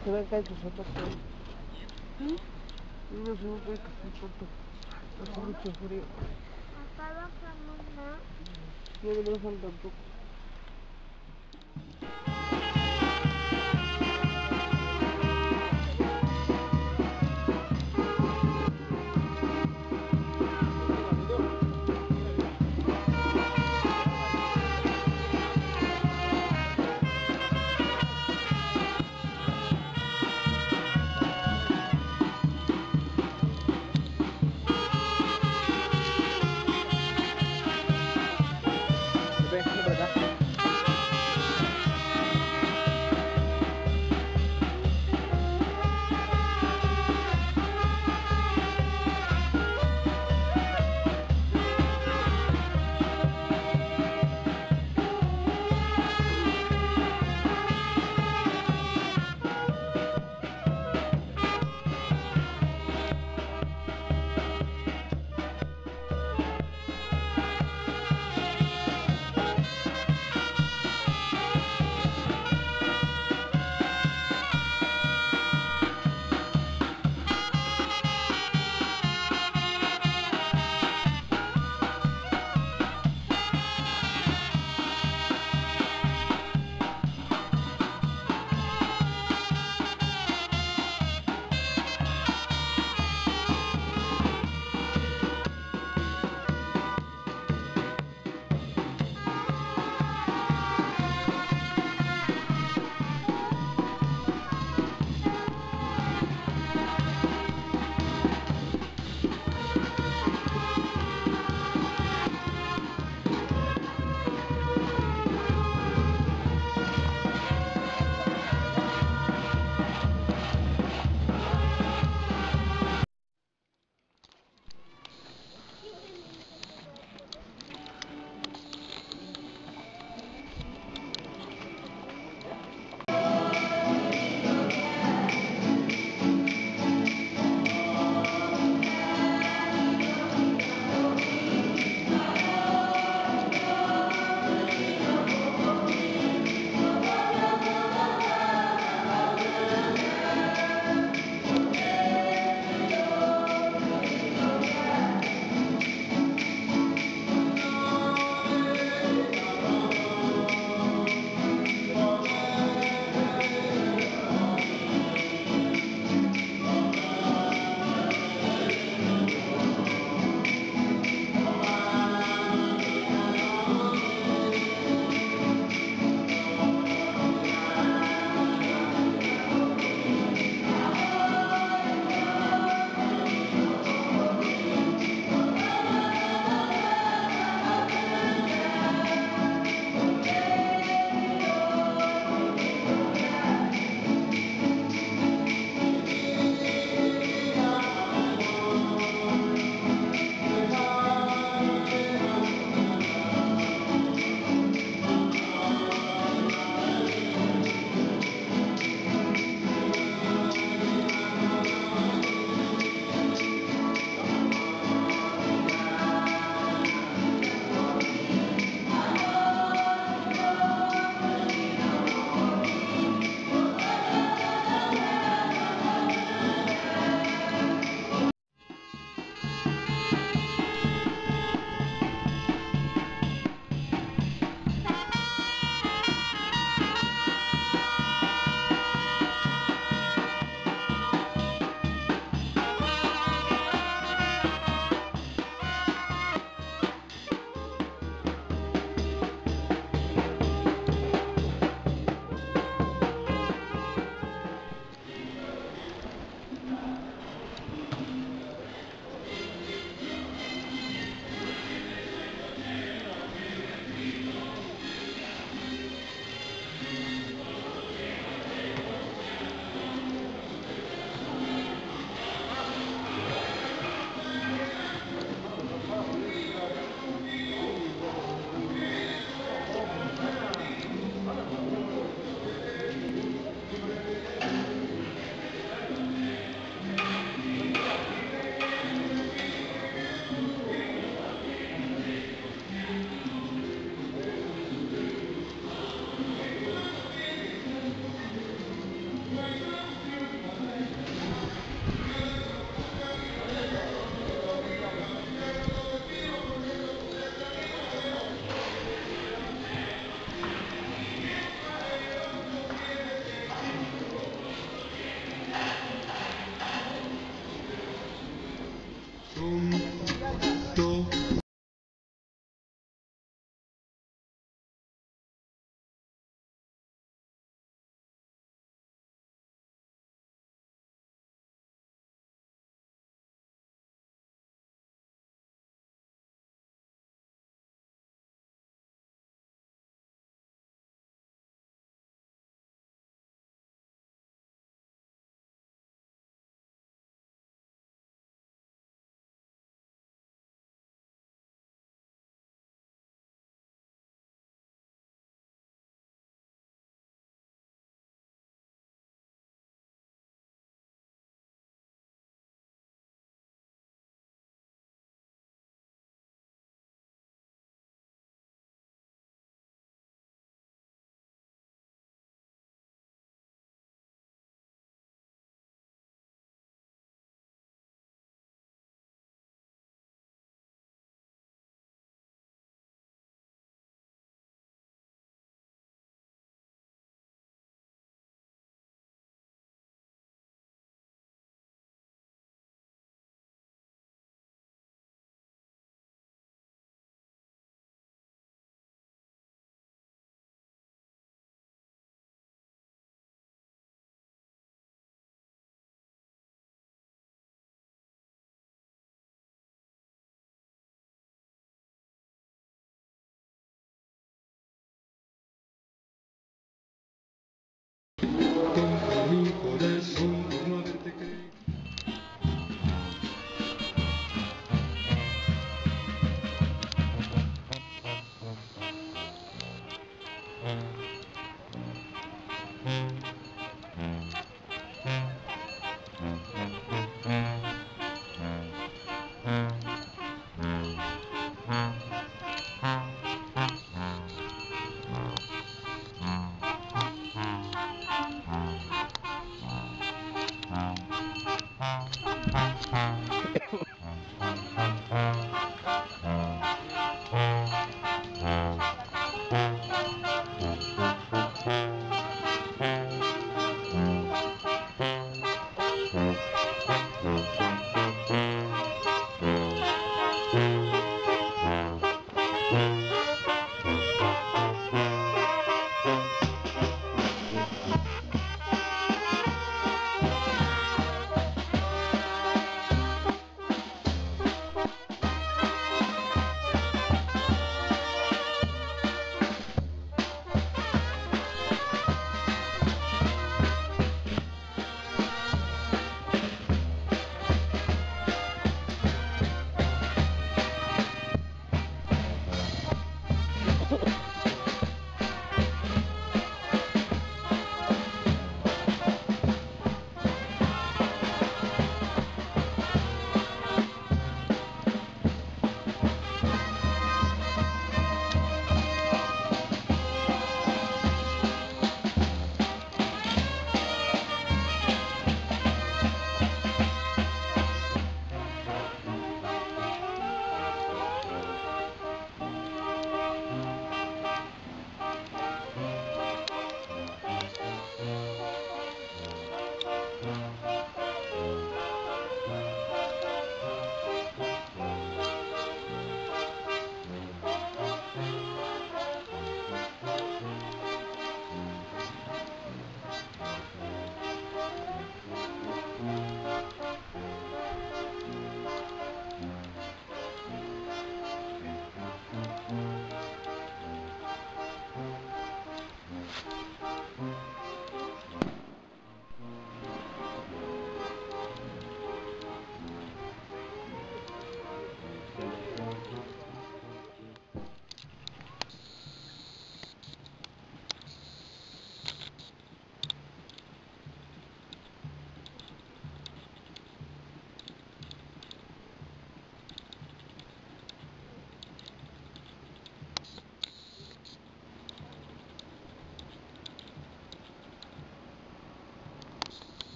Se ven que hay que zapatos. Y no se me puede que zapatos. Hace mucho frío. Acá bajamos, ¿no? Y no me falta poco. Ven, por acá.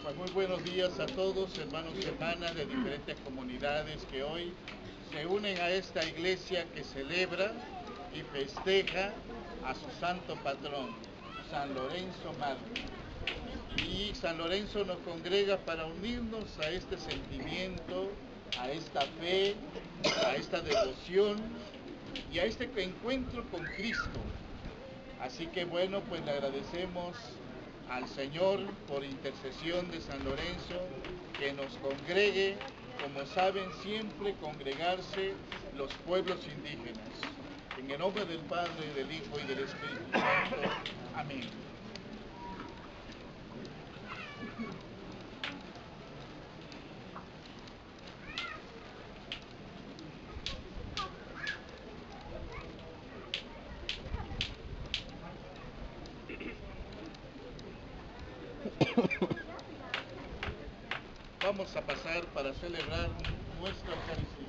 Pues muy buenos días a todos, hermanos y hermanas de diferentes comunidades que hoy se unen a esta iglesia que celebra y festeja a su santo patrón, San Lorenzo Mártir. Y San Lorenzo nos congrega para unirnos a este sentimiento, a esta fe, a esta devoción y a este encuentro con Cristo. Así que bueno, pues le agradecemos al Señor por intercesión de San Lorenzo que nos congregue, como saben siempre congregarse los pueblos indígenas. En el nombre del Padre, del Hijo y del Espíritu Santo. Amén. Vamos a pasar para celebrar nuestra Eucaristía.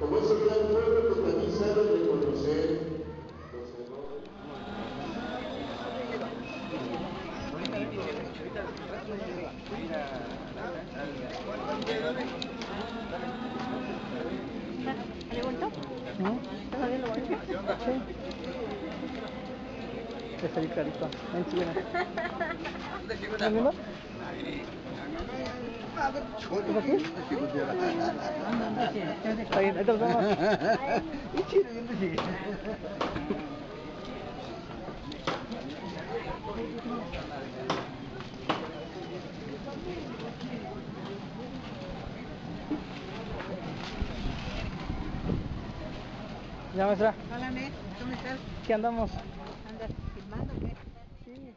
Como ese gran pueblo que también sabe reconocer los errores. ¿Le bonito? ¿Está bien lo bonito? Sí. Es ahí clarito. Ven, sígueme. ¿Estás viendo? ¿Es aquí? Está bien, ahí te los vemos. Ya, maestra. Hola, Ned, ¿cómo estás? ¿Qué andamos? ¿Andas filmando qué? Sí.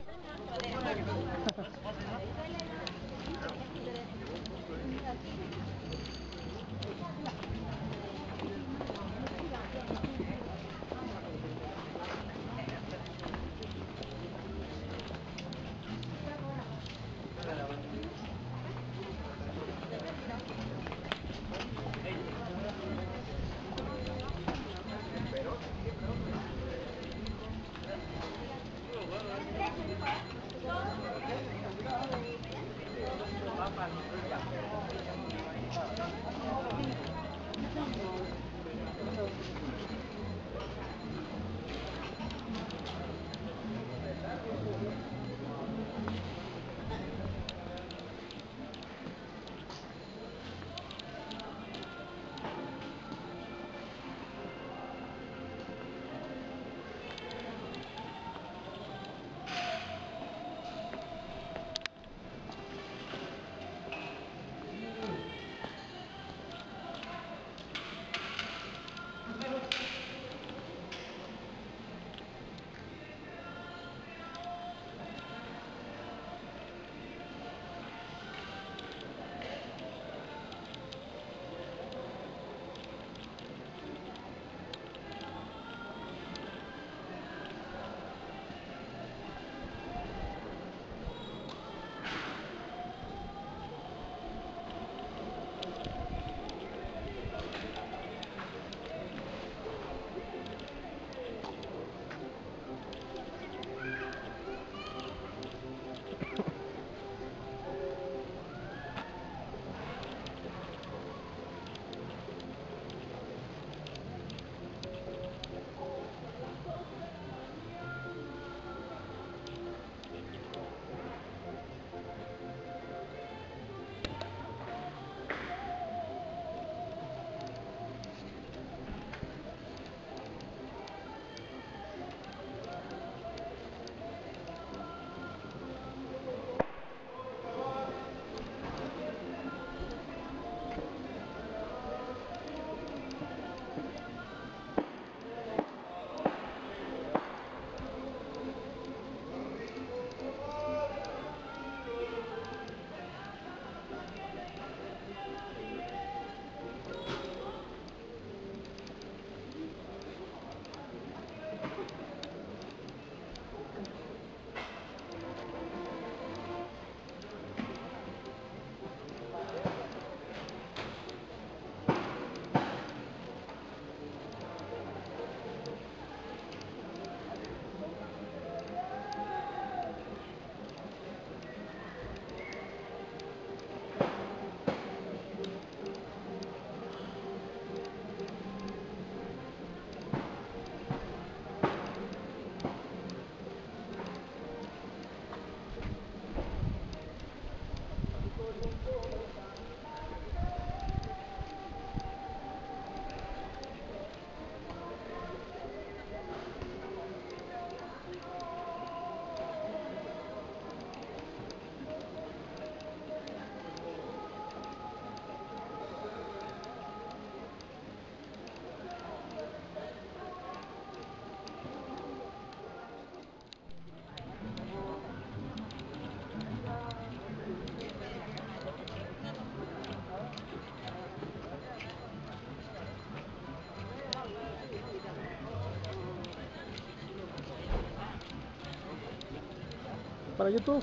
Para YouTube.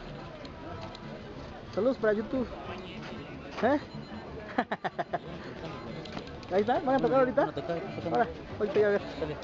Saludos para YouTube. ¿Eh? Ahí está, ¿van a tocar ahorita? Van a tocar, Ahora, ahorita ya ves. Dale.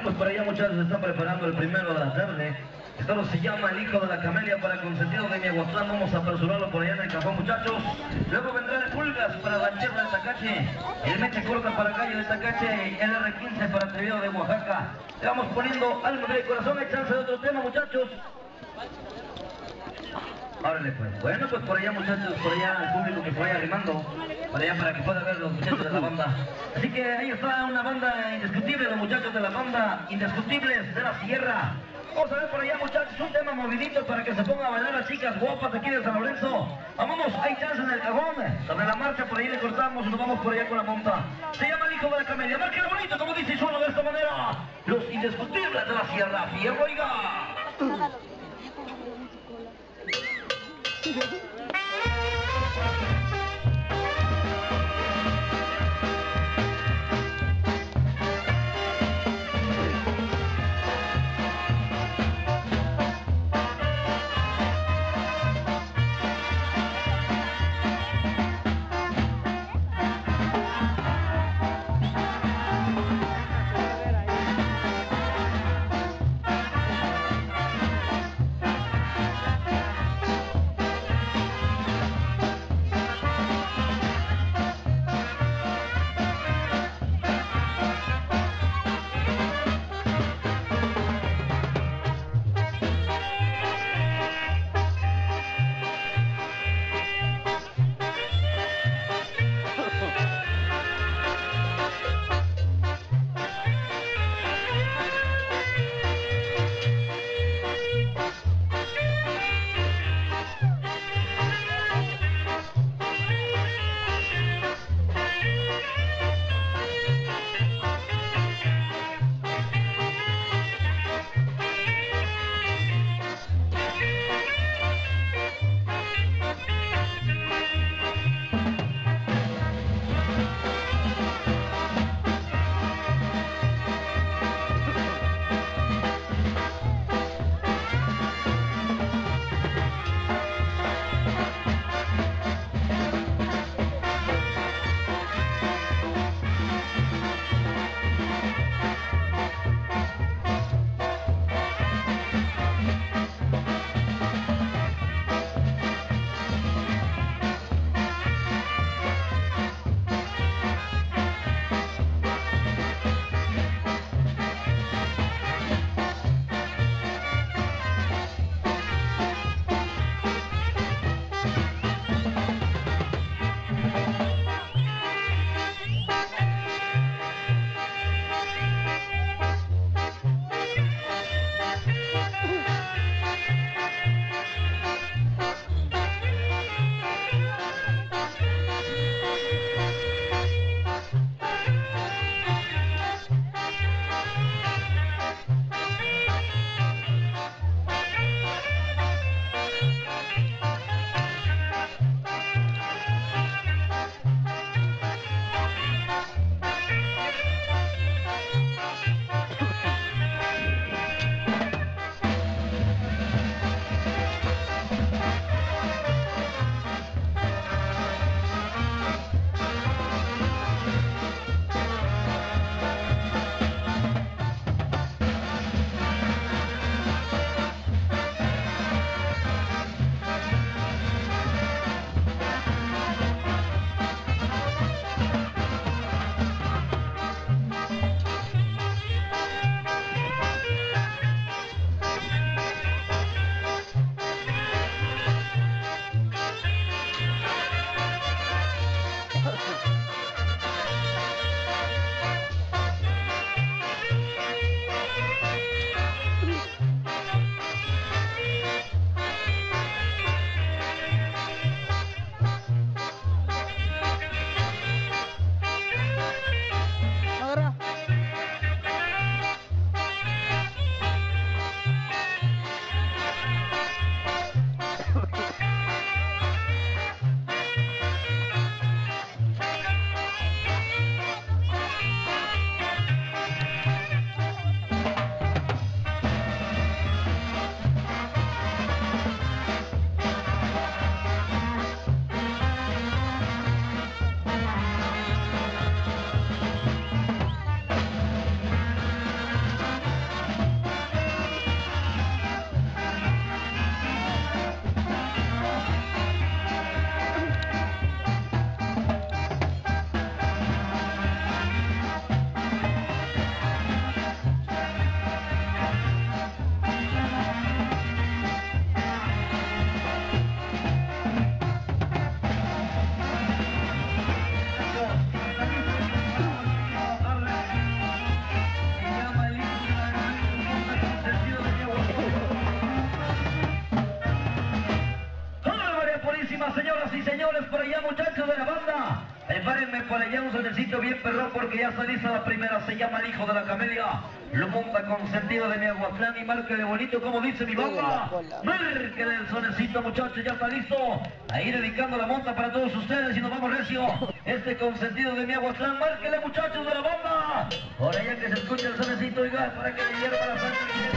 pues por allá muchachos se están preparando el primero de la tarde. Esto se llama El Hijo de la Camelia para consentido de Miahuatlán. Vamos a apresurarlo por allá en el cajón, muchachos. Luego vendrá el Pulgas para Ranchero de Tacache, el Meche Corta para Calle de Tacache, el R15 para Atrevido de Oaxaca. Le vamos poniendo alma de corazón. Hay chance de otro tema, muchachos. Órale pues. Bueno, pues por allá muchachos, por allá el público que se vaya arrimando, por allá para que pueda ver los muchachos de la banda. Así que ahí está una banda indiscutible, los muchachos de la banda Indiscutibles de la Sierra. Vamos a ver por allá muchachos un tema movidito para que se pongan a bailar las chicas guapas de aquí de San Lorenzo. Vámonos, hay chance en el cajón. Sobre la marcha por ahí le cortamos y nos vamos por allá con la monta. Se llama El Hijo de la Camelia. Márquenlo bonito, como dice y suena de esta manera. Los Indiscutibles de la Sierra. Fierro, oiga. señores, por allá, muchachos de la banda. Prepárenme por allá un sonecito bien perrón porque ya está lista la primera. Se llama El Hijo de la Camelia. Lo monta con sentido de mi Aguatlán y márquele bonito como dice mi banda. Márquele el sonecito, muchachos, ya está listo. Ahí dedicando la monta para todos ustedes y nos vamos recio. Este consentido de mi Aguatlán, márquele, muchachos de la banda. Por allá que se escuche el sonecito, oiga, para que le hierva la sangre.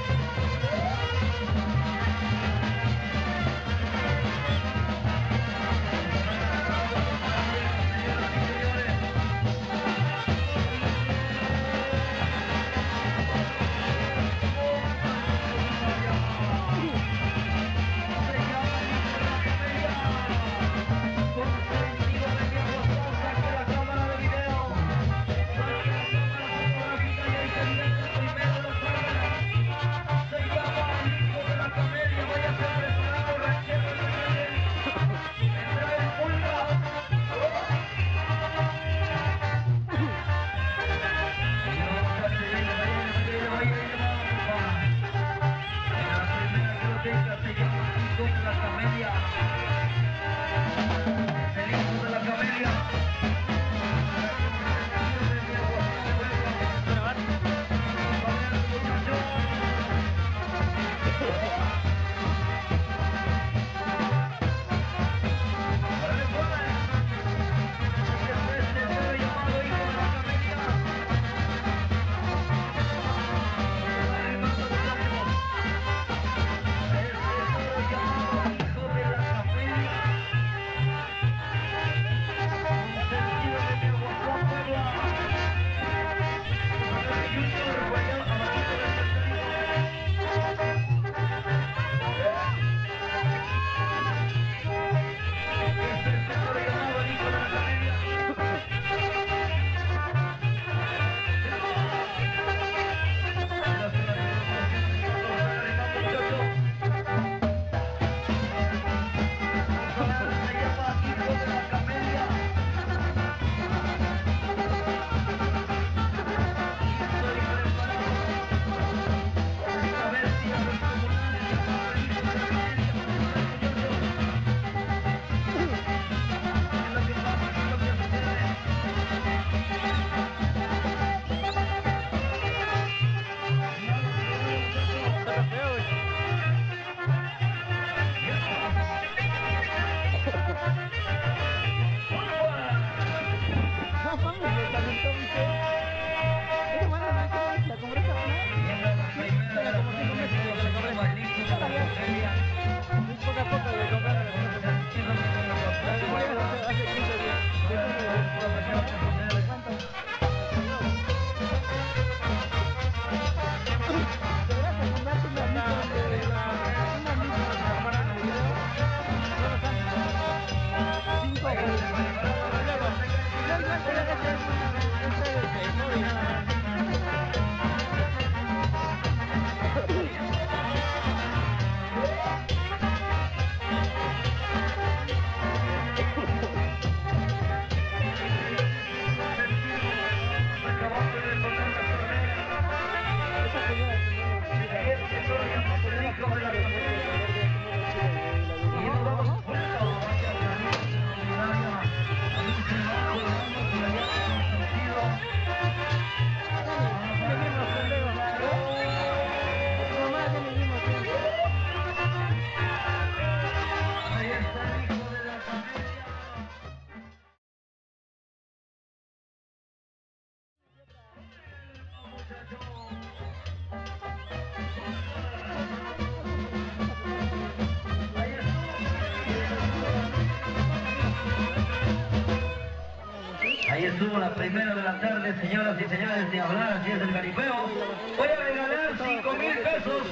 Ahí estuvo la primera de la tarde, señoras y señores, de hablar así es el garipeo. Voy a regalar 5,000 pesos.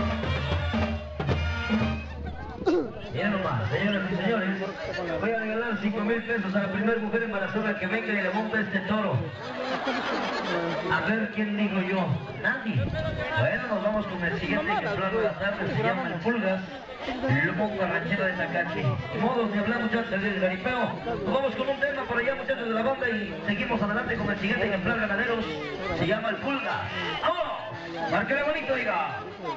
Miren nomás, señoras y señores, voy a regalar 5,000 pesos a la primera mujer embarazada que venga y le monta este toro. A ver quién digo yo. Nadie. Bueno, nos vamos con el siguiente ejemplar de la tarde. Se llama el Pulgas. Lo monta ranchero de Tacache. Modos de hablar, muchachos, del garipeo. Nos vamos con un tema por allá, muchachos de la banda, y seguimos adelante con el siguiente ejemplar ganaderos. Se llama el Pulgas. ¡Vamos! Márquele bonito, diga.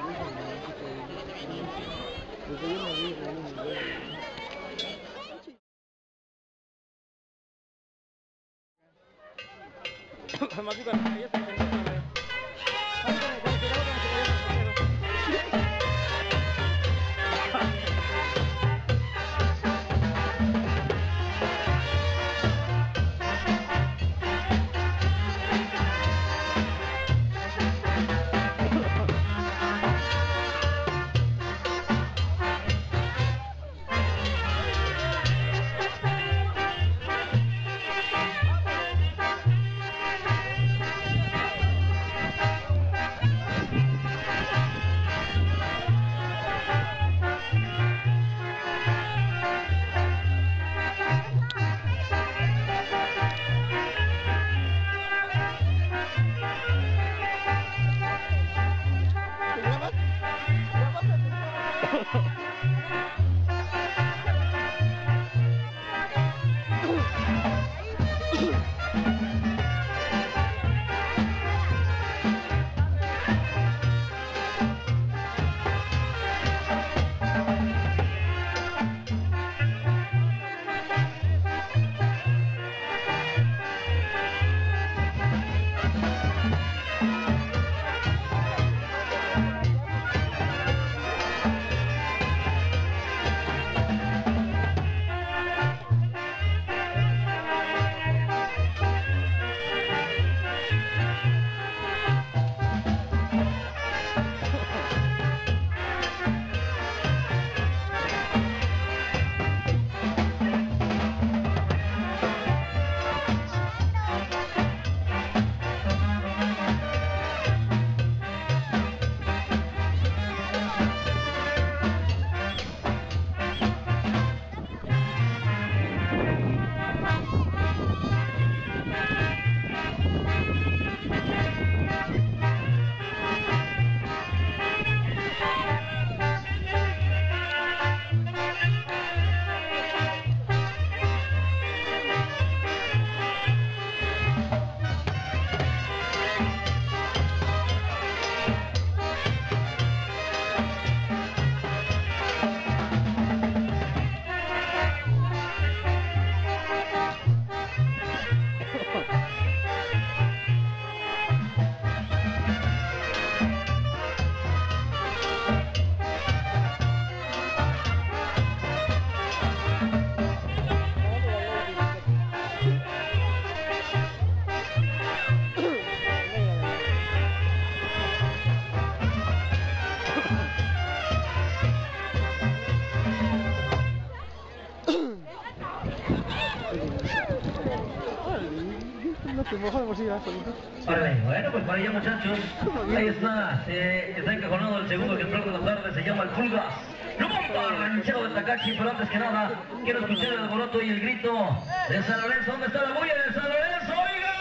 Órale, bueno, pues para allá, muchachos, ahí está, está encajonado el segundo ejemplar de la tarde, se llama el Pulgas. ¡No monta el ranchero de Tacache! Pero antes que nada, quiero escuchar el alboroto y el grito de San Lorenzo. ¿Dónde está la bulla de San Lorenzo?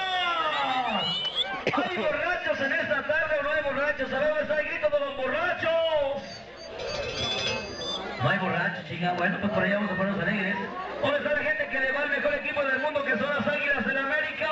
¡Oiga! ¿Hay borrachos en esta tarde o no hay borrachos? A ver, ¿dónde está el grito de los borrachos? No hay borrachos, chinga. Bueno, pues por allá vamos a ponernos alegres. ¿Dónde está la gente que le va al mejor equipo del mundo, que son las Águilas del América?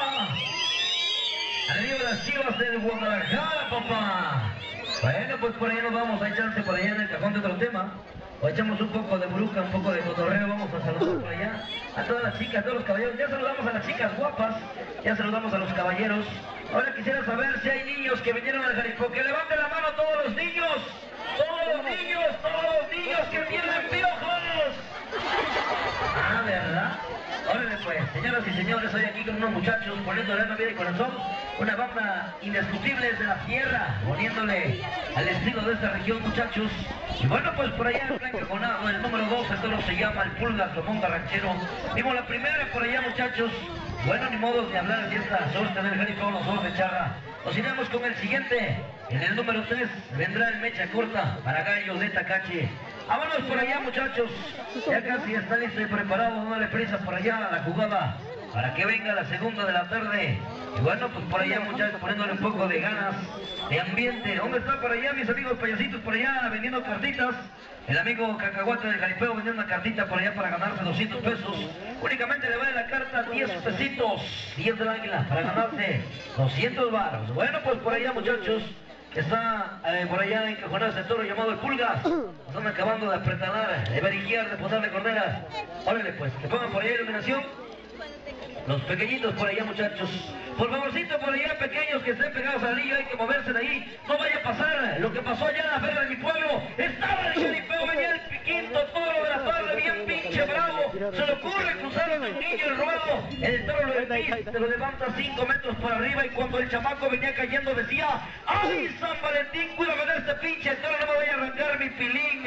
Arriba las Chivas del Guadalajara, papá. Bueno, pues por allá nos vamos a echarse por allá en el cajón de otro tema. O echamos un poco de buruca, un poco de cotorreo. Vamos a saludar por allá a todas las chicas, a todos los caballeros. Ya saludamos a las chicas guapas, ya saludamos a los caballeros. Ahora quisiera saber si hay niños que vinieron al Jaripeo. Que levanten la mano todos los niños. Todos los niños que tienen piojos. Ah, ¿verdad? Órale pues, señoras y señores, hoy aquí con unos muchachos poniéndole alma, vida y corazón, una banda indiscutible de la tierra, poniéndole al estilo de esta región, muchachos. Y bueno, pues por allá en Blanca Conado, el número 2, esto se llama el Pulgas, lo monta ranchero. Vimos la primera por allá, muchachos. Bueno, ni modo de hablar de esta sorte del Jaripeo, los dos de charra. Nos iremos con el siguiente. En el número 3 vendrá el mecha corta para Gallos de Tacache. Vámonos por allá, muchachos. Ya casi está listo y preparado. No le prisa por allá la jugada para que venga la segunda de la tarde. Y bueno, pues por allá, muchachos, poniéndole un poco de ganas, de ambiente. ¿Dónde están por allá mis amigos payasitos por allá vendiendo cartitas? El amigo Cacahuate del Jaripeo vendiendo una cartita por allá para ganarse 200 pesos. Únicamente le vale la carta 10 pesitos, 10 del águila, para ganarse 200 varos. Bueno, pues por allá, muchachos, está por allá encajonado ese toro llamado el Pulgas. Están acabando de apretanar, de verificar, de ponerle corderas. Órale pues, que pongan por allá iluminación. Los pequeñitos por allá, muchachos. Por favorcito, por allá, pequeños que estén pegados al anillo, hay que moverse de ahí. No vaya a pasar lo que pasó allá en la feria de mi pueblo. Estaba el jaripeo, venía el quinto toro de la tarde, bien pinche bravo. Se le ocurre cruzar a un niño el ruedo. El toro lo levanta 5 metros por arriba y cuando el chamaco venía cayendo decía: ¡ay, San Valentín, cuídame de este pinche toro, no me vaya a arrancar mi pilín!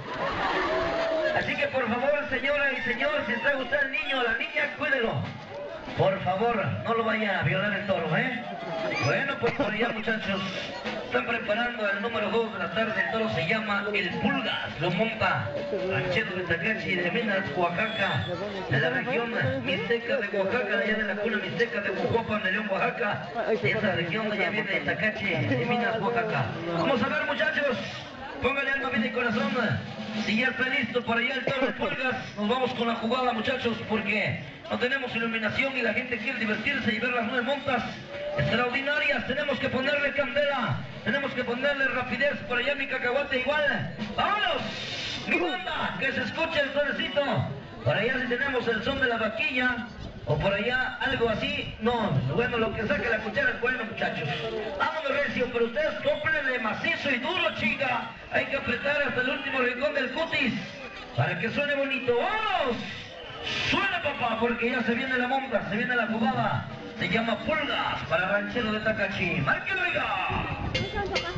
Así que por favor, señora y señor, si está usted el niño o la niña, cuídelo. Por favor, no lo vaya a violar el toro, ¿eh? Bueno, pues por allá, muchachos, están preparando el número 2 de la tarde. El toro se llama el Pulgas. Lo monta ranchero de Tacachi, de Minas, Oaxaca, de la región mixteca de Oaxaca, de allá de la cuna mixteca de Huajuapan, de León, Oaxaca. De esa región de allá viene Tacachi, de Minas, Oaxaca. Vamos a ver, muchachos. Póngale alma, vida y corazón. Si ya está listo por allá el toro de Pulgas, nos vamos con la jugada, muchachos, porque no tenemos iluminación y la gente quiere divertirse y ver las 9 montas extraordinarias. Tenemos que ponerle candela, tenemos que ponerle rapidez por allá, mi Cacahuate igual. ¡Vámonos! ¡Mi banda! Que se escuche el solecito. Por allá si tenemos el son de la vaquilla, o por allá algo así. No, bueno, lo que saque la cuchara es bueno, muchachos. Vámonos, recio, pero ustedes cómplenle macizo y duro, chica. Hay que apretar hasta el último rincón del cutis para que suene bonito. ¡Vamos! Suena, papá, porque ya se viene la monta, se viene la jugada. Se llama Pulgas para ranchero de Tacachi. ¡Márquelo, oiga!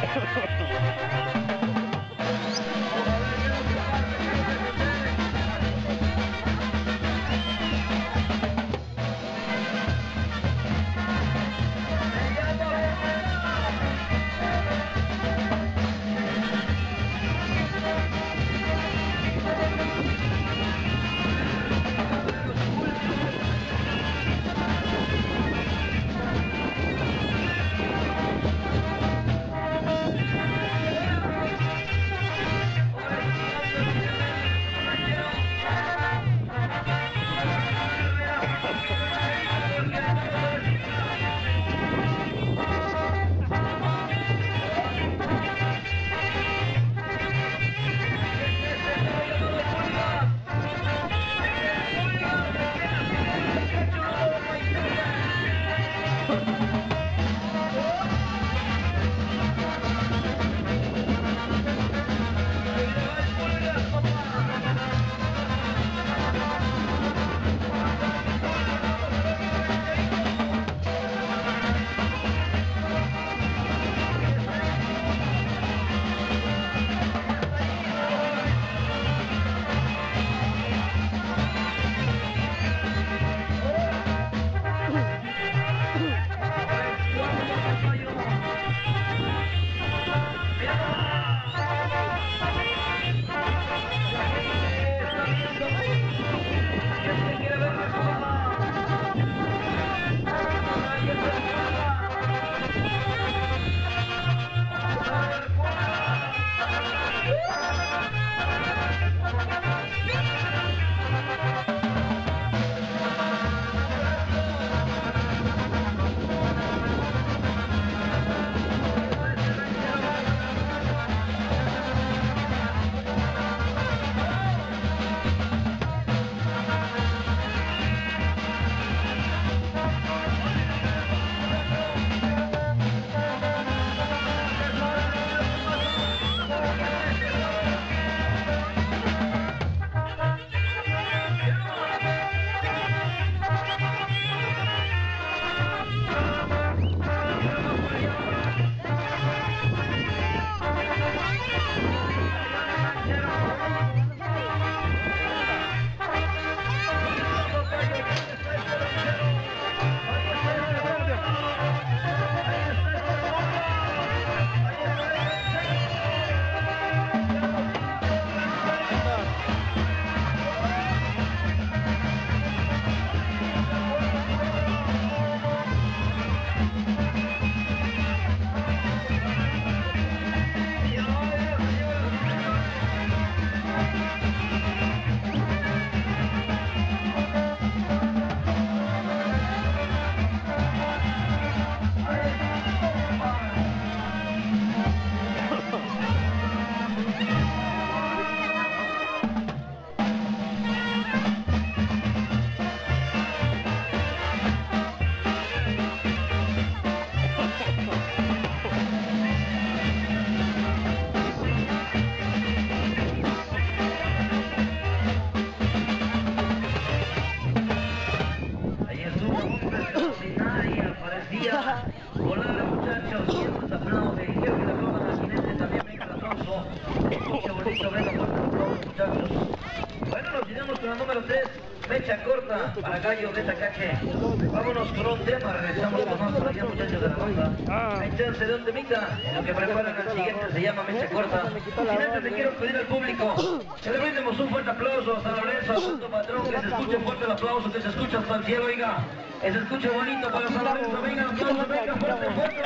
Hola muchachos, ¿quién nos aplaude? Quiero que le aplaudan al jinete, también venga el aplauso. Escucha bonito, venga fuerte el aplauso muchachos. Bueno, nos iremos con la número 3, fecha corta para Gallo de Tacache. Vámonos con un tema, regresamos con más por allá muchachos de la banda. Hay chance de un temita, en lo que preparan al siguiente, se llama Mecha Corta. Sin antes te quiero pedir al público que le brindemos un fuerte aplauso a San Lorenzo, a Santo Patrón, que se escuche fuerte el aplauso, que se escuche hasta el cielo, oiga. Que se escuche bonito para San Lorenzo, venga el aplauso, venga fuerte, fuerte el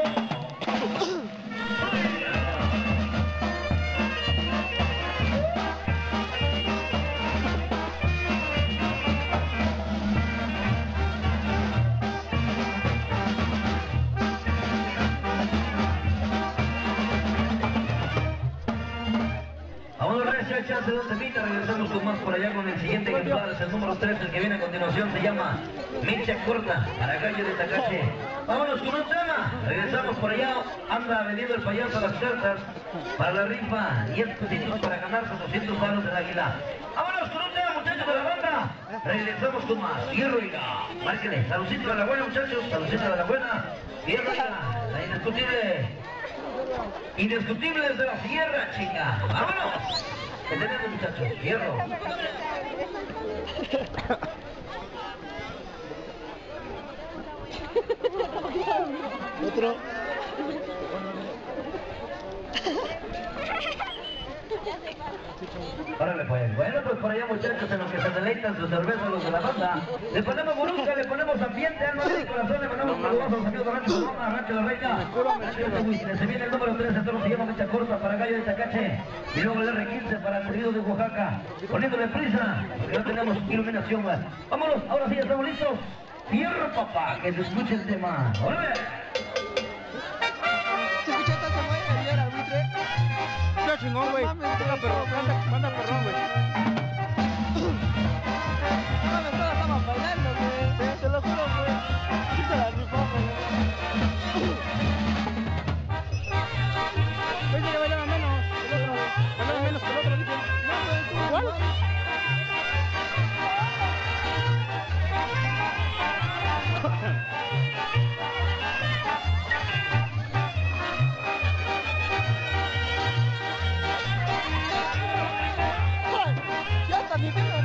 aplauso. Chance de un temita, regresamos con más por allá con el siguiente ejemplar, es el número 3, el que viene a continuación, se llama Mecha Corta, para Gallo de Tacache. Vámonos con un tema, regresamos por allá, anda vendiendo el payaso las cartas para la rifa, 10 pesitos para ganarse 200 palos del Águila. Vámonos con un tema muchachos de la banda, regresamos con más, Hierro Oiga, márquenle, saludcita de la buena muchachos, saludcita de la buena, Hierro Oiga, la indiscutible. indiscutibles de la sierra, chica. ¡Vámonos! ¿Qué tenemos, muchachos? Fierro. Otro. Órale pues, bueno pues por allá muchachos en los que se deleitan su cerveza los de la banda, le ponemos burunca, le ponemos ambiente, alma de corazón, le ponemos saludos a los amigos de Rancho de Roma, Rancho de Reina, se viene el número 3, esto se llama mecha corta para Gallo de Tacache, y luego el R15 para el Corrido de Oaxaca, poniéndole prisa, porque no tenemos iluminación más. Vámonos, ahora sí estamos listos, fierro papá, que se escuche el tema, órale. ¿Se escucha esta semana ayer al buitre? Está chingón, güey. Toca perrón, manda perrón, güey. No mames, todos estaban bailando, güey. Te lo juro, güey. Sí se la rifó, güey. Oye, que bailaba menos. El otro, bailaba menos que el otro, dice. No, güey, ¿cuál? Ya está, mi pelo.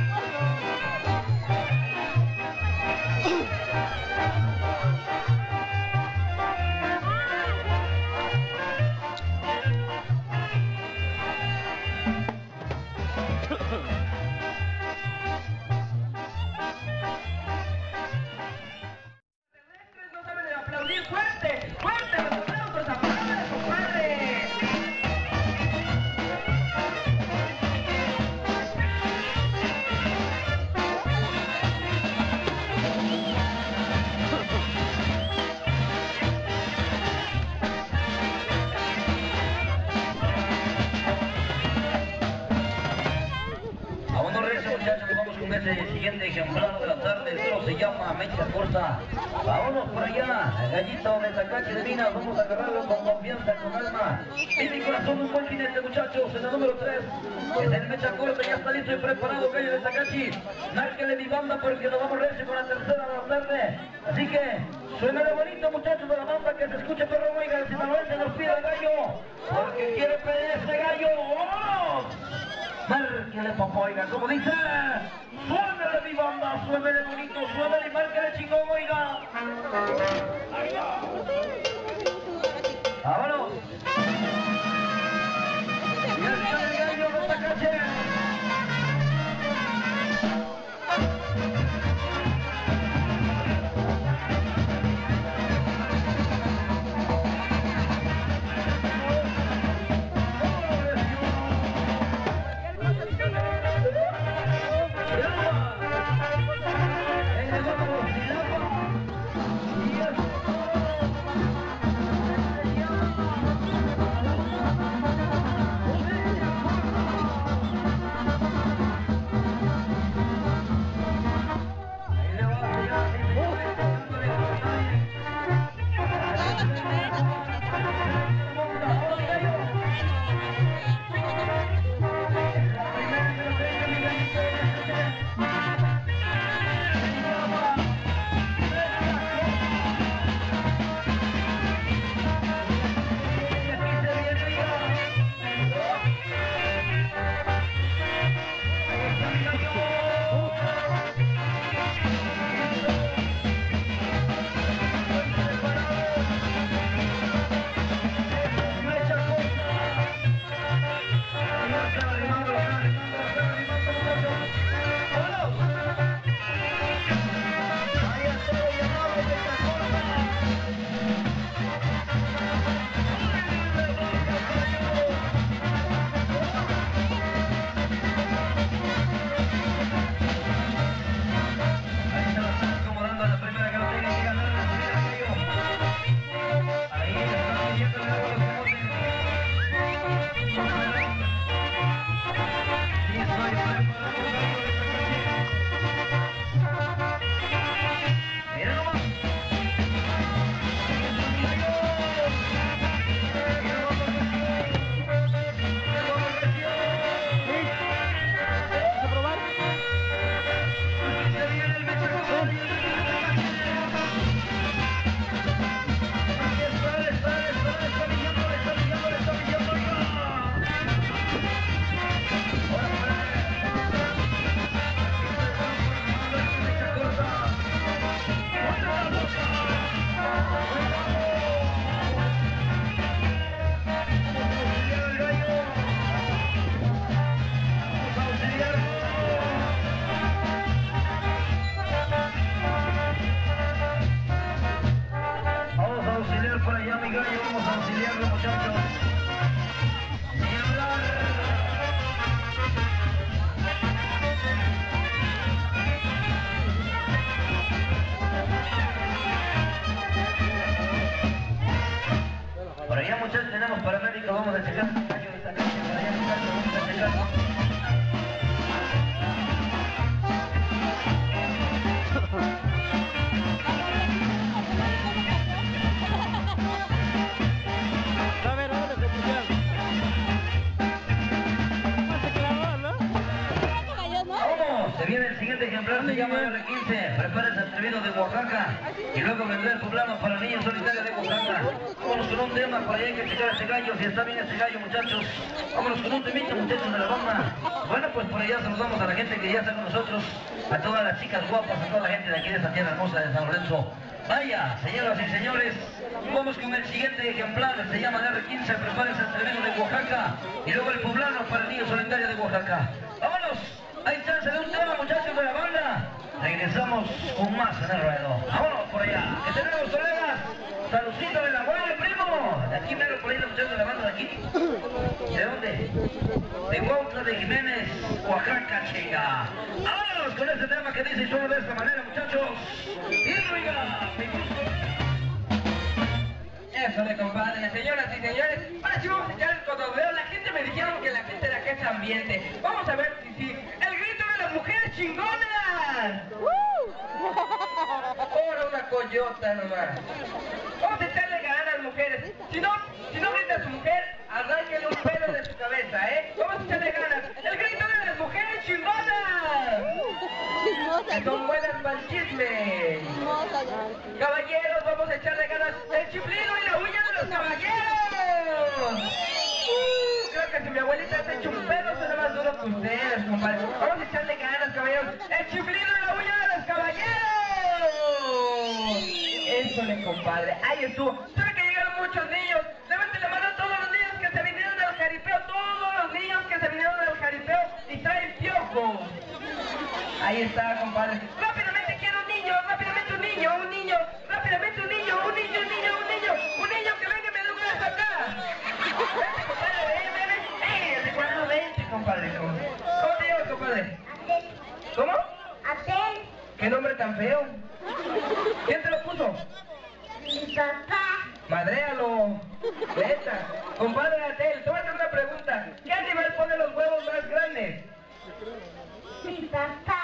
No saben de aplaudir fuerte, fuerte, los aplausos, aplausos, compadre. Vámonos recio muchachos, nos vamos con ese siguiente ejemplar de la tarde, esto se llama mecha corta. Vámonos por allá, Gallito de Tacache de Minas, vamos a agarrarlo con confianza, con alma. En mi corazón un buen jinete muchachos, en el número 3, es el mecha corta, ya está listo y preparado Gallo de Tacache. Márquele mi banda porque nos vamos recio con la tercera de la tarde. Así que, suénale bonito muchachos de la banda, que se escuche perro, oiga, el sinaloense nos pide el gallo, porque quiere pedir ese gallo. ¡Vámonos! Márquele papá, oiga, como dice, suénale mi banda, suénale bonito, suénale y márquele chingón, oiga. Vámonos. Ya está el gallo de Tacache. mi gallo, vamos a auxiliarlo, muchachos. Ni hablar. Por allá, muchachos, tenemos paramédicos, vamos a checar. Por allá, muchachos, vamos a checar. Se viene el siguiente ejemplar, se llama R15, prepárese atrevido de Oaxaca y luego vendrá el poblano para niños solitarios de Oaxaca. Vámonos con un tema, para allá hay que checar a este gallo, si está bien este gallo, muchachos. Vámonos con un temita, muchachos de la banda. Bueno, pues por allá saludamos a la gente que ya está con nosotros, a todas las chicas guapas, a toda la gente de aquí de esta tierra hermosa de San Lorenzo. Vaya, señoras y señores, vamos con el siguiente ejemplar, se llama R15, prepárese atrevido de Oaxaca y luego el poblano para niños solitarios de Oaxaca. ¡Vámonos! Hay chance de un tema, muchachos de la banda. Regresamos con más en el ruedo. Vámonos por allá. Que tenemos, colegas. Saludcita de la guaya, primo. De aquí mero por ahí, los muchachos de la banda de aquí. ¿De dónde? De Huautla de Jiménez, Oaxaca, chinga. Vámonos con este tema que dice y suena de esta manera, muchachos. Y oiga, mi gusto. Eso de compadre, señoras y señores. Ahora sí vamos a echar el cotorreo. La gente me dijeron que la gente de acá es ambiente. Vamos a ver si sí. ¡El grito de las mujeres chingonas! Ahora una coyota nomás. Vamos a echarle ganas, mujeres. Si no grita su mujer, arránquele un pelo de su cabeza, ¿eh? Vamos a echarle ganas. ¡El grito de las mujeres chingonas! Que son buenas para el chisme. Caballeros, vamos a echarle ganas. ¡El chiflido y la uña de los caballeros! Creo que si mi abuelita se echa un pedo será más duro que ustedes, compadre. Vamos a echarle ganas, caballeros. ¡El chiflido y la uña de los caballeros! Eso le, compadre. Ahí estuvo. ¿Sabe que llegaron muchos niños? Levanten la mano a todos los niños que se vinieron del jaripeo. Todos los niños que se vinieron del jaripeo y traen piojos. Ahí está, compadre. Rápidamente quiero un niño, rápidamente un niño, rápidamente un niño que venga y me dé un beso acá. Vente, compadre, ven. ¿De cuándo vente, compadre? ¿Cómo te llamas, compadre? ¿Cómo? Abel, ¿Qué nombre tan feo? ¿Quién te lo puso? mi papá, Madréalo. Neta. Compadre Atel, te voy a hacer una pregunta. ¿Qué animal pone los huevos más grandes? mi papá.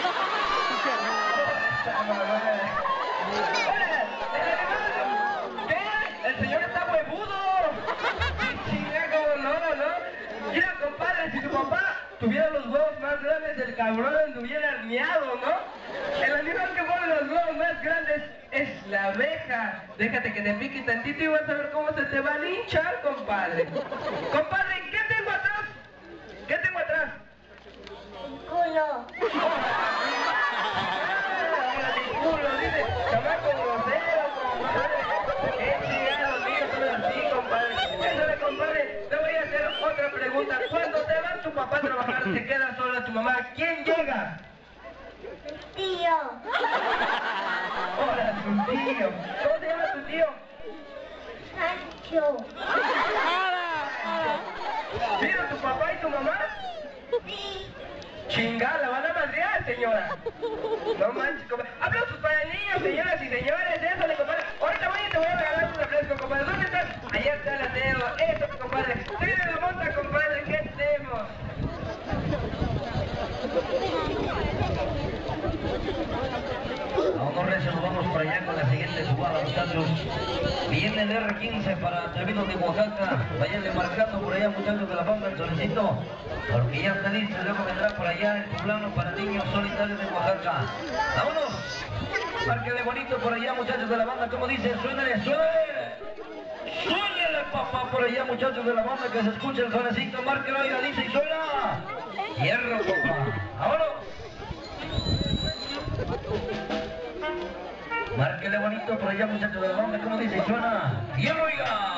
¿Qué? El señor está huevudo. Chinga, como no. Mira, compadre, si tu papá tuviera los huevos más grandes, el cabrón anduviera arneado, ¿no? El animal que pone los huevos más grandes es la abeja. Déjate que te pique tantito y vas a ver cómo se te va a linchar, compadre. Compadre, ¿qué tengo atrás? ¿Qué tengo atrás? El culo. Culo, dice, chamaco grosero, compadre. Qué chingados míos son así, compadre. Eso de compadre, te voy a hacer otra pregunta. Cuando te va tu papá a trabajar, se queda sola tu mamá, ¿quién llega? Tío. Hola, tu tío. ¿Cómo se llama tu tío? Sancho. ¿Mira tu papá y tu mamá? Sí. Chingada, la van a madrear, señora. No manches, compadre. Aplausos para el niño, señoras y señores. Eso le, compadre. Ahorita voy y te voy a regalar un refresco, compadre. ¿Dónde estás? Allá está el ateo. Eso, compadre. Sigue la monta, compadre. ¿Qué tenemos? Vamos recio, nos vamos por allá con la siguiente jugada, muchachos. Viene el R15 para Atrevidos de Oaxaca. Vayanle marcando por allá, muchachos de la banda, el solicito. Porque ya está listo, luego vendrá por allá el poblano para niños solitarios de Oaxaca. ¡Vámonos! Márquenle bonito por allá, muchachos de la banda, como dice, suénale, suénale. Suénale, papá, por allá, muchachos de la banda, que se escuche el sonecito. Márquenlo, oiga, dice y suena. Hierro, papá. ¡Vámonos! Márquele bonito por allá, muchachos de la banda, como dice, suena. ¡Bien, oiga!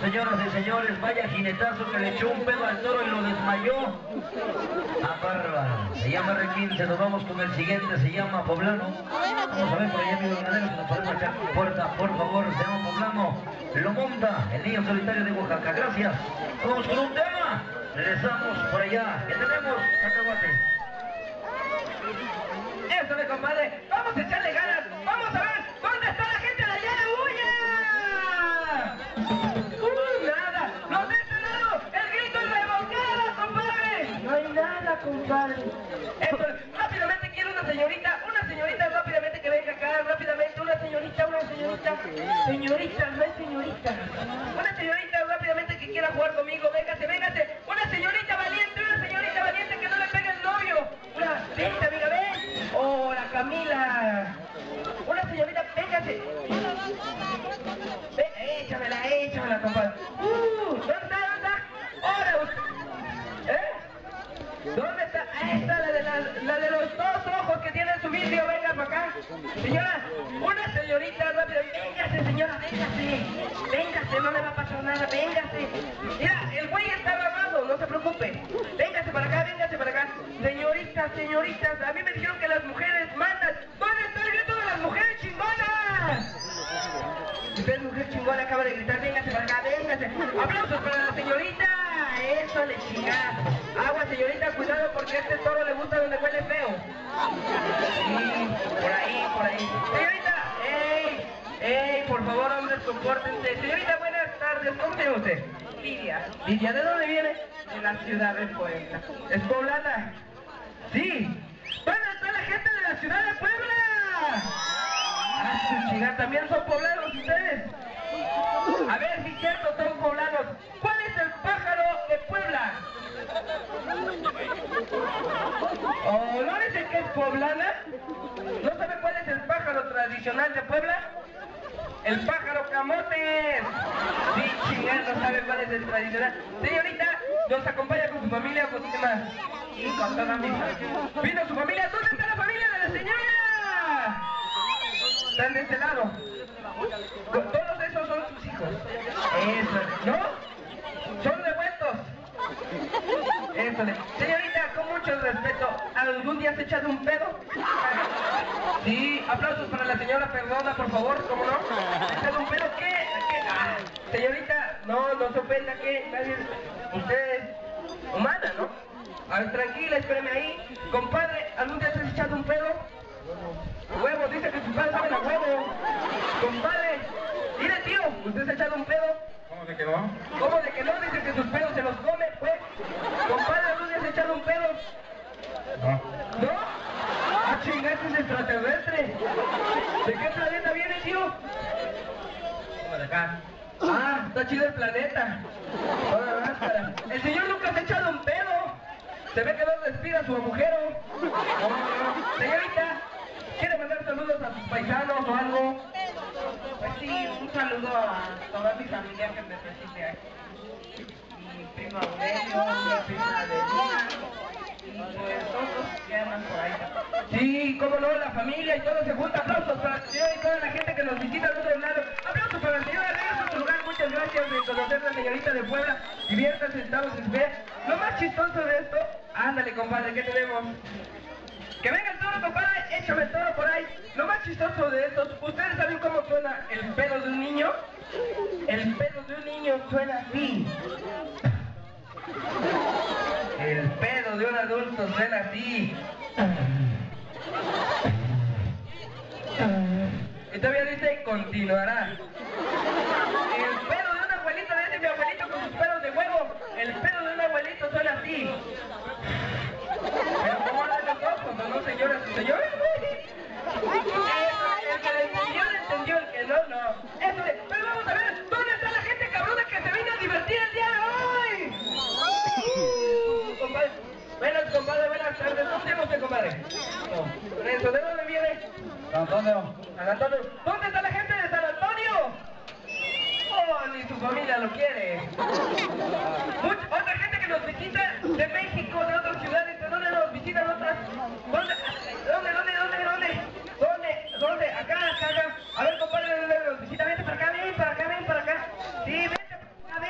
señoras y señores, vaya jinetazo que le echó un pedo al toro y lo desmayó. Bárbaro. Se llama R15, nos vamos con el siguiente, se llama Poblano. Vamos a ver por allá, amigos ganaderos, si nos podemos echar puerta, por favor, se llama Poblano. Lo monta el niño solitario de Oaxaca, gracias. Vamos con un tema. Regresamos por allá. ¿Qué tenemos, cacahuate? Eso me compadre, vamos a echarle ganas, vamos a ver dónde está la gente de allá de Uña. Nada, los de este lado, el grito es revocada, compadre. No hay nada, compadre. Eso, rápidamente quiero una señorita rápidamente que venga acá, rápidamente, una señorita, señorita, no es señorita. Una señorita rápidamente que quiera jugar conmigo, véngase, una señorita valiente que no le pegue el novio. Vente, amiga, ven. Hola, Camila. Una señorita, véngase. Échamela, compadre. ¿Dónde está? Ahora, ¿dónde está? Ahí está la de los dos ojos que tiene en su vidrio. Venga para acá. Señora, una señorita rápida. Véngase, señora, véngase, no le va a pasar nada, véngase. Mira, el güey está grabado, no se preocupe. Véngase para acá. Señoritas, a mí me dijeron que las mujeres mandan. ¿Dónde está el grito de las mujeres chingonas? Usted es mujer chingona, acaba de gritar, véngase para acá, véngase. Aplausos para la señorita. Eso le chingada. Agua, señorita, cuidado porque a este toro le gusta donde huele feo. Sí, por ahí. Señorita, ey, por favor, hombres, compórtense. Señorita, buenas tardes, ¿cómo se llama usted? Lidia, ¿de dónde viene? De la ciudad de Puebla. ¿Es poblana? Sí. ¿Dónde está la gente de la ciudad de Puebla? Ah, su chingada, ¿también son poblanos ustedes? A ver si es cierto, son poblanos. ¿Cuál es el pájaro de Puebla? ¿O no dicen que es poblana? ¿No sabe cuál es el pájaro tradicional de Puebla? El pájaro camotes. Sí, chingada, no sabe cuál es el tradicional. Señorita, ¿nos acompaña con su familia o con quién más? Sí, con toda mi familia. ¿Vino su familia? ¿Dónde está la familia de la señora? Están de este lado. Todos esos son sus hijos. Eso, ¿no? Son devueltos. Eso. Señorita, con mucho respeto, ¿algún día se ha echado un pedo? Sí, aplausos para la señora, perdona, por favor, ¿cómo no? ¿Se ha echado un pedo? ¿Qué? Señorita, no se ofenda, ¿qué? Nadie... Usted es humana, ¿no? A ver, tranquila, espéreme ahí. Compadre, ¿algún día se ha echado un pedo? Huevo, dice que sus padres saben a huevo. Compadre, mire, tío, ¿usted se ha echado un pedo? ¿Cómo de que no? ¿Cómo de que no? Dice que sus pedos se los come, pues. Compadre, ¿algún día se ha echado un pedo? No. ¿No? ¡Ah, chingada, es extraterrestre! ¿De qué planeta viene, tío? Como de acá. Ah, está chido el planeta. Toda máscara. El señor nunca se ha echado un pedo. Se ve que no respira su agujero. Señorita, ¿quiere mandar saludos a sus paisanos o algo? Pues sí, un saludo a toda mi familia que me necesite. Mi primo Aurelio, mi prima Adelina, y pues todos que andan por ahí. Sí, cómo no, la familia y todo se junta. Aplausos para el señor y toda la gente que nos visita al otro lado. Aplausos para el señor Arregos en su lugar. Muchas gracias de conocer a la señorita de Puebla. Diviértanse, estamos en fe. Lo más chistoso de esto, ándale, compadre, ¿qué tenemos? Que venga el toro, compadre, échame el toro por ahí. Lo más chistoso de estos, ¿ustedes saben cómo suena el pedo de un niño? El pedo de un niño suena así. El pedo de un adulto suena así. Y todavía dice, continuará. El pedo de un abuelito, dice mi abuelito con sus pedos de huevo. El pedo de un abuelito suena así. Pero ¿cómo hablan los ojos? ¿No, señora? ¿Su señor? El que entendió, entendió. El que no, no. Eso de... Pero vamos a ver, ¿dónde está la gente cabrona que se vino a divertir el día de hoy? Compadre. Buenas, compadre, buenas tardes. ¿Cómo se llama usted, compadre? Renzo, ¿de dónde viene? San Antonio. San Antonio. ¿Dónde está la gente de San Antonio? Oh, ni su familia lo quiere. Otra gente que nos visita de México, de otras ciudades, ¿de dónde nos visitan otras? ¿Dónde? Acá. A ver, compadre, ¿de dónde nos visita? Vente para acá, ven para acá. Sí, vente para acá,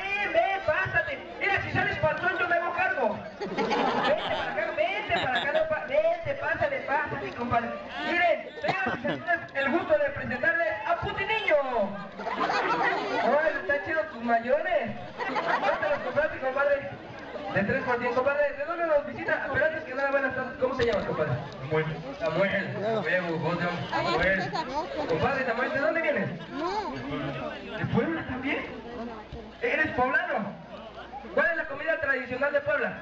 compadre. Miren, señoras y señores, el gusto de presentarle a Putiniño. Oh, están chidos tus mayores. ¿Dónde los compraste, compadre? De 3 por 10, compadre. ¿De dónde nos visita? Pero antes que nada, buenas tardes. ¿Cómo se llama, compadre? Samuel. Samuel. Compadre Samuel, ¿de dónde vienes? ¿De Puebla también? ¿Eres poblano? ¿Cuál es la comida tradicional de Puebla?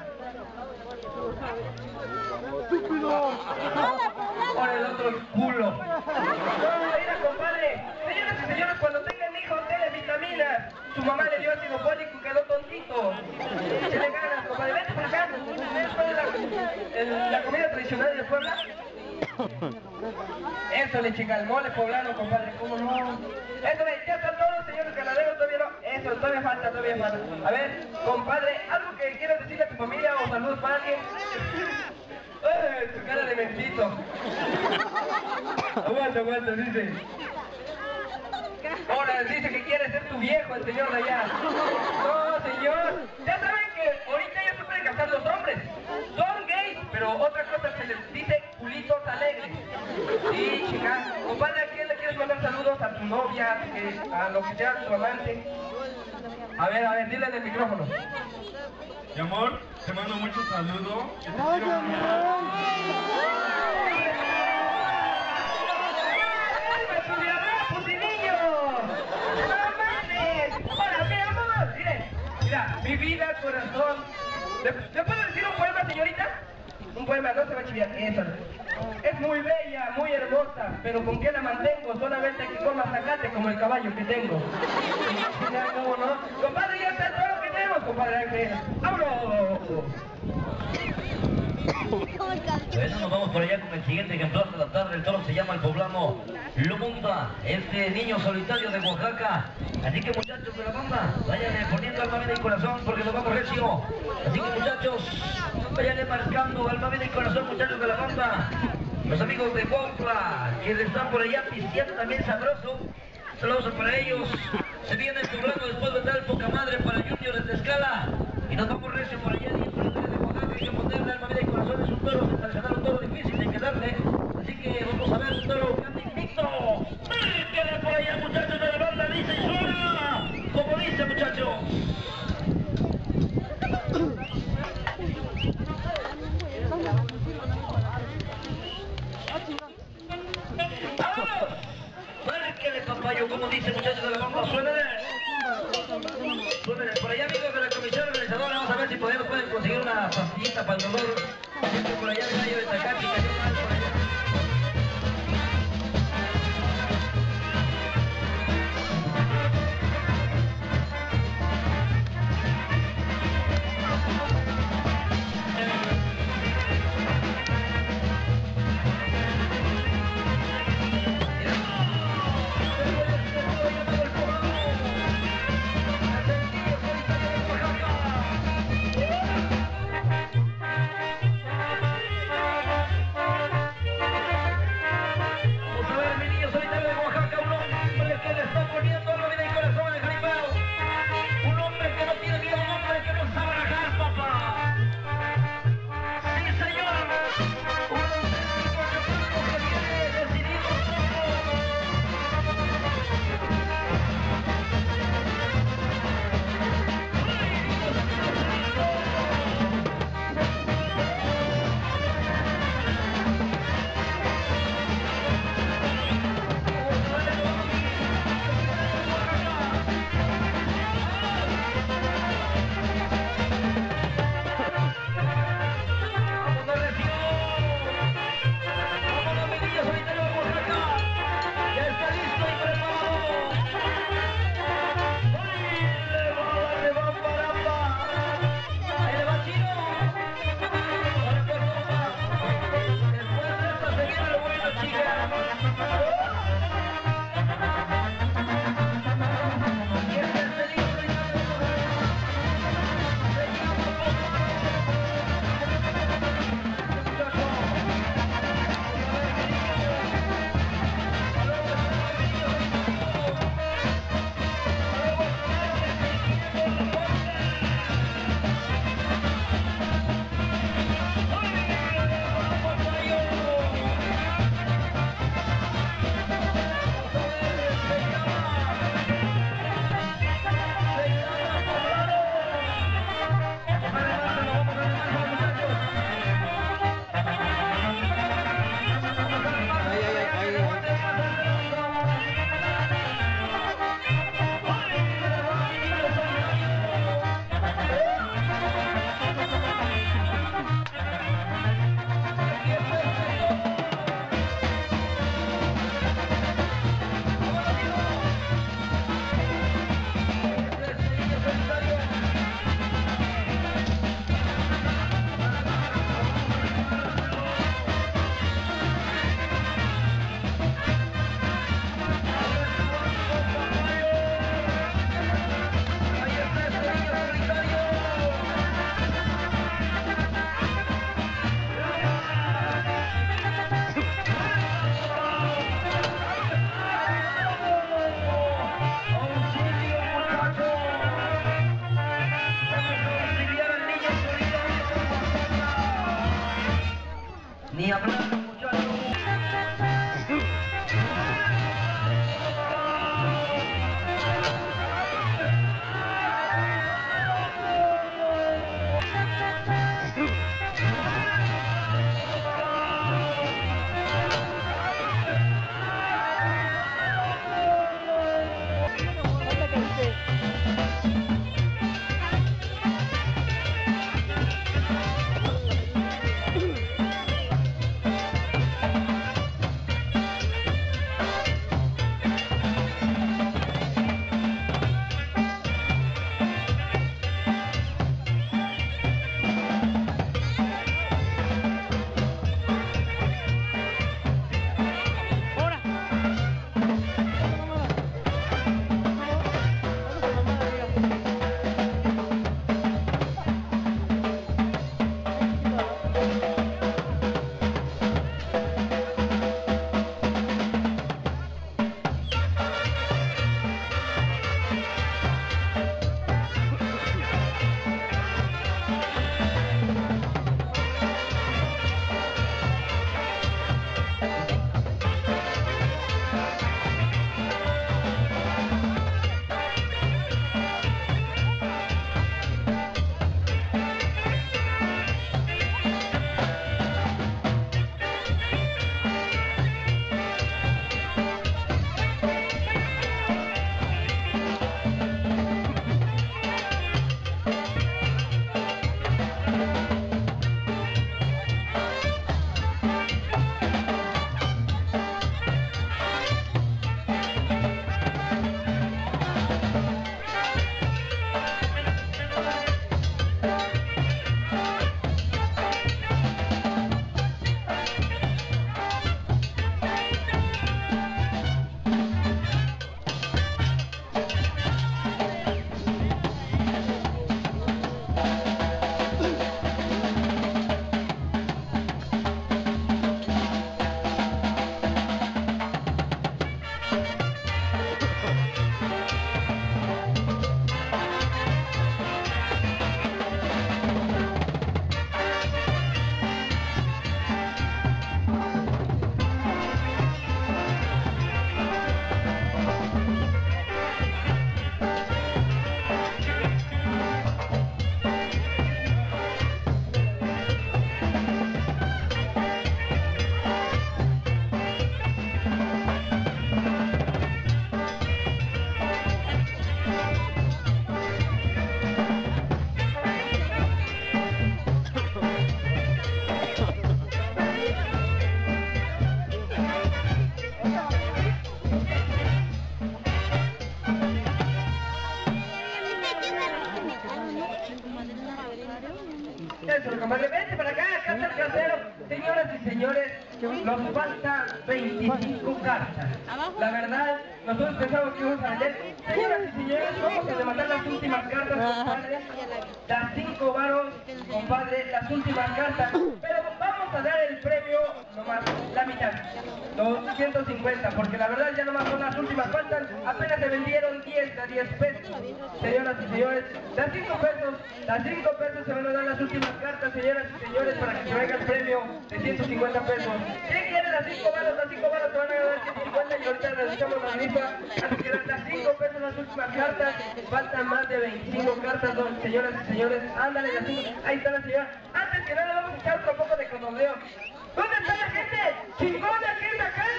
¡Estúpido! Por el otro culo. No, mira, compadre. Señoras y señores, cuando tengan hijos, denle vitaminas. Su mamá le dio ácido fólico y quedó tontito. Se le ganas, compadre. Vete por acá. ¿Sabes cuál es la comida tradicional de Puebla? Eso le chica el mole poblano, compadre. ¿Cómo no? Eso le, ya está todo, señores ganaderos. Todavía no. Eso, todavía falta. A ver, compadre, ¿algo que quieras decirle a tu familia o saludos para alguien? ¡Ay, tu cara de mentito! Aguanta, dice. Ahora dice que quiere ser tu viejo, el señor de allá. No, señor. Ya saben que ahorita ya se pueden casar los hombres. Son gays, pero otra cosa se les dice culitos alegres. Sí, chica. Compadre, ¿a quién le quieres mandar saludos? ¿A tu novia? ¿A lo que sea, tu amante? A ver, dile en el micrófono. Mi amor, te mando muchos saludos. Mira, mi vida, corazón. ¿Le puedo decir un poema, señorita? Un poema, no se va a chiviar. Eso. Es muy bella, muy hermosa, pero ¿con qué la mantengo? Solamente que coma zacate como el caballo que tengo. ¿Cómo no? Compadre, ya está todo lo que tenemos, compadre Ángel. ¡Vámonos! Bueno, nos vamos por allá con el siguiente ejemplar de la tarde. El toro se llama el poblano Lumumba, este niño solitario de Oaxaca. Así que, muchachos de la banda, vayan poniendo alma, vida y corazón porque nos vamos recio. Así que, muchachos, vayan marcando alma, vida y corazón, muchachos de la banda. Los amigos de Cuautla, que están por allá pisteando también sabroso. Saludos para ellos. Se viene el poblano después de dar poca madre para Junior de Tezcala. Y nos vamos recio por allá. Hay que ponerle alma, vida y corazón. Es un toro sensacional, un toro difícil de quedarle. Así que vamos a ver un toro que anda invicto. ¡Mírquele por allá, muchachos de la banda! Dice y suena como dice, muchachos. ¡Vámonos! ¡Mírquele, papayo! Como dice, muchachos de la banda. ¡Suénele! Por allá, amigos de la comisión organizadora, vamos a ver si pueden conseguir una pastillita para el dolor. Siempre por allá el gallo de Tacati cayó mal por allá. Eso, compadre, vente para acá, acá está el casero. Señoras y señores, nos faltan 25 cartas. La verdad, nosotros pensamos que íbamos a vender. Señoras y señores, vamos a levantar las últimas cartas, compadre. Las 5 varos, compadre, las últimas cartas. Pero vamos a dar el premio nomás la mitad, 250, porque la verdad ya nomás son las últimas, faltan, apenas se vendieron 10 a 10 pesos. Señoras y señores, las 5 pesos se van a dar las últimas cartas, señoras y señores, para que se venga el premio de 150 pesos. ¿Quién quiere las 5 varos? Las 5 varos te van a dar 150 y ahorita realizamos la rifa. Así que las 5 pesos las últimas cartas, faltan más de 25 cartas, señoras y señores, ándale las 5, ahí está la señora. Antes que nada vamos a echar otro poco de cotorreo. ¿Dónde está la gente? ¡Chingona que es acá!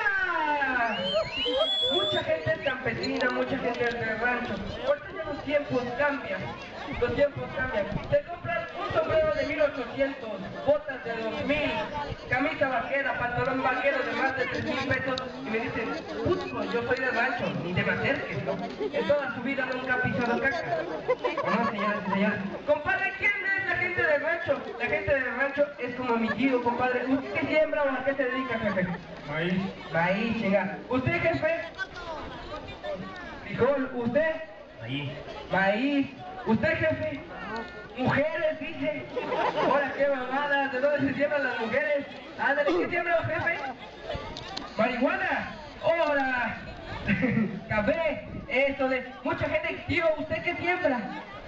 Mucha gente es campesina, mucha gente es de rancho. Ahorita ya los tiempos cambian. Los tiempos cambian. Te compran un sombrero de 1800, botas de 2000, camisa vaquera, pantalón vaquero de más de 3000 pesos y me dicen, puto, yo soy de rancho, ni te me acerques, ¿no? En toda su vida nunca ha pisado caca. ¿O no, señoras y señores? Compadre, ¿quién es la gente del rancho? La gente del rancho es como mi tío, compadre. ¿Usted qué siembra o a qué se dedica, jefe? Maíz. Maíz, chinga. ¿Usted, jefe? Frijol. ¿Usted? Maíz. Maíz. ¿Usted, jefe? Mujeres, dice. Ahora, qué mamada. ¿De dónde se siembran las mujeres? Ándale, ¿qué siembra, jefe? Marihuana. Ahora. Café. Eso de... Mucha gente... Tío, ¿usted qué siembra?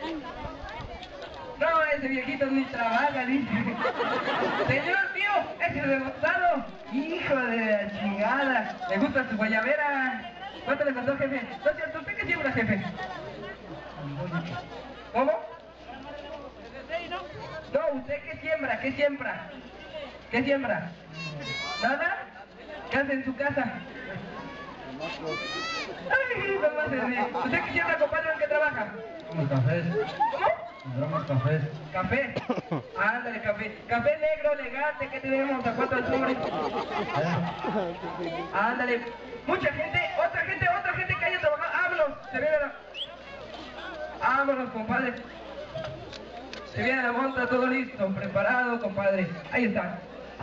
No, ese viejito ni trabaja, dice. Señor tío, ese rebotado. Hijo de la chingada. ¿Le gusta su guayabera? ¿Cuánto le costó, jefe? No es cierto, ¿usted qué siembra, jefe? ¿Cómo? No, ¿usted qué siembra? ¿Qué siembra? ¿Qué siembra? ¿Nada? ¿Qué hace en su casa? Ay, no más se ríe. ¿Usted qué siembra, compadre, en qué trabaja? Como cafés. ¿Cómo? Compramos cafés. Café. Ándale, café. Café negro, elegante, ¿qué tenemos? ¿A cuánto el sobre? Ándale. Mucha gente, otra gente que haya trabajado. ¡Vámonos! Se viene la... Vámonos, compadre. Se viene la monta, todo listo, preparado, compadre. Ahí está.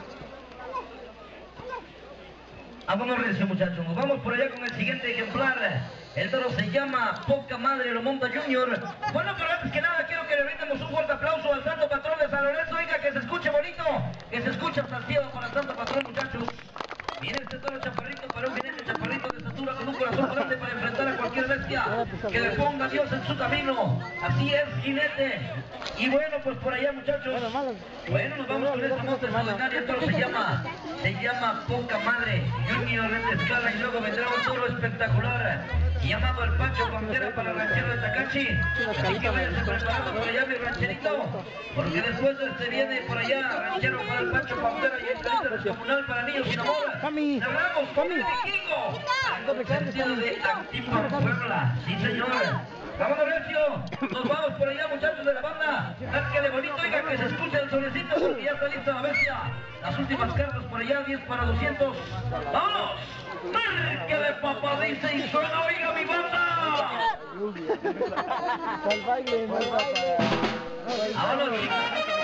Vámonos recio, muchachos. Nos vamos por allá con el siguiente ejemplar. El toro se llama Poca Madre, lo monta Junior. Bueno, pero antes que nada quiero que le brindemos un fuerte aplauso al santo patrón de San Lorenzo. Oiga, que se escuche bonito, que se escuche hasta el cielo para el santo patrón, muchachos. Viene este toro chaparrito para un jinete chaparrito de estatura con un corazón grande para enfrentar a cualquier bestia que le ponga Dios en su camino. Así es, jinete. Y bueno, pues por allá, muchachos. Bueno, nos vamos con esta monta extraordinaria. El toro se llama Poca Madre Junior en escala, y luego vendrá un toro espectacular llamado el Pancho Pantera para el ranchero de Tacachi. Así que váyanse preparando por allá, mi rancherito, porque después de este viene por allá ranchero para el Pancho Pantera y el líder comunal para niños sin amor. Cerramos con el vikingo, sentido de Actimba, Puebla. Sí, señor. Vámonos, recio. Nos vamos por allá, muchachos de la banda. Dárquele bonito, oiga, que se escuche el solecito porque ya está lista la bestia. Las últimas cartas por allá, 10 para 200. ¡Vámonos! ¡Dárquele, papá! Dice y suena, oiga, mi banda. Al baile, ¡Vámonos, chicos!